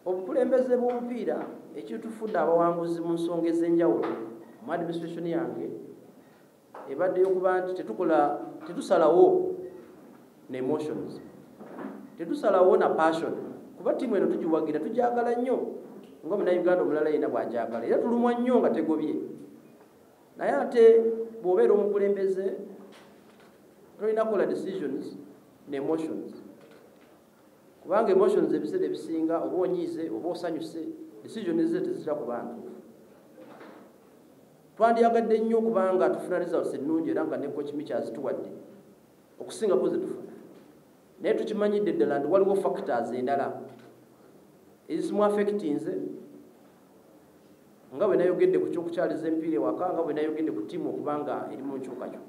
obukulembeze bw'omupiira ekitufudde abawanguzi mu nsonga ez'enjawulo mu administration yange ebadde yokuba nti tetusalawo ne emotions, tetusalawo na passion, kuba timu eno tugiwagira tujagala nnyo nga Munnayuganda omulala yenna bw'ajagala era tulumwa nnyo nga tegobye. Naye ate bw'obeera omukulembeze tolina kukola decisions ne emotions, kubanga emotions ebiseera ebisinga oba onyiize oba osanyuse, decisions ze tezitera ku bantu. Twandiyagadde nnyo kubanga tufuna results ennungi era nga ne coach Michels tuwadde okusingako ze tufuna, naye tukimanyidde ddala nti waliwo factors endala ezimu affectinze, nga bwe nayogedde ku ky'okukyaliza empiira ewaka, nga bwe nayogedde ku ttiimu okubanga eri mu nkyukakyuka.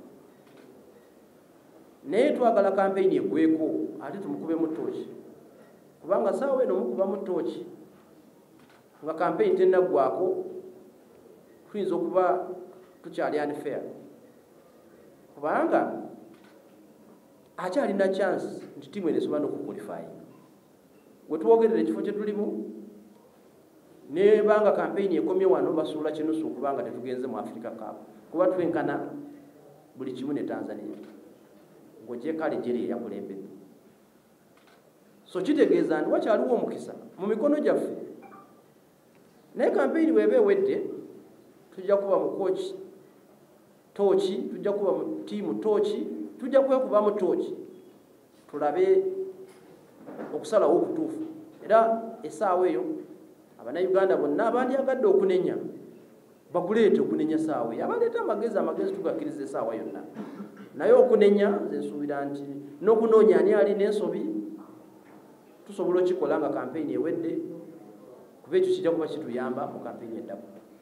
Naye twagala campaign eggweko ate tumukubemu ttooki, kubanga saawa eno mukubamu ttooki nga campaign tennaggwako tuyinza okuba tukyali unfair, kubanga akyalina chance nti ttiimu eno esobola n'okuqualifying. We twogerera ekifo kye tulimu nebanga campaign ekomye wano basuula kinusu okubanga tetugenze mu Africa Cup, kuba twenkana buli kimu ne Tanzania ng'ogyeka Algeria yakulembedde. So kitegeeza nti wakyaliwo omukisa mu mikono gyaffe, naye campaign bw'eba ewedde tujja kuba mu coach tooki, tujja kuba mu ttiimu tooki, tujja kwekubamu tooki tulabe okusalawo okutuufu. Era essaawa eyo Abannayuganda bonna abandyagadde okunenya bakuleete okunenya saawa eyo. Abaleeta amagezi tugakkiriza essaawa yonna, naye okunenya nze nsuubira nti n'okunoonya ani alina ensobi tusobola okikola nga campaign ewedde, kuba ekyo kijja kuba kituyamba mu campaign eddako.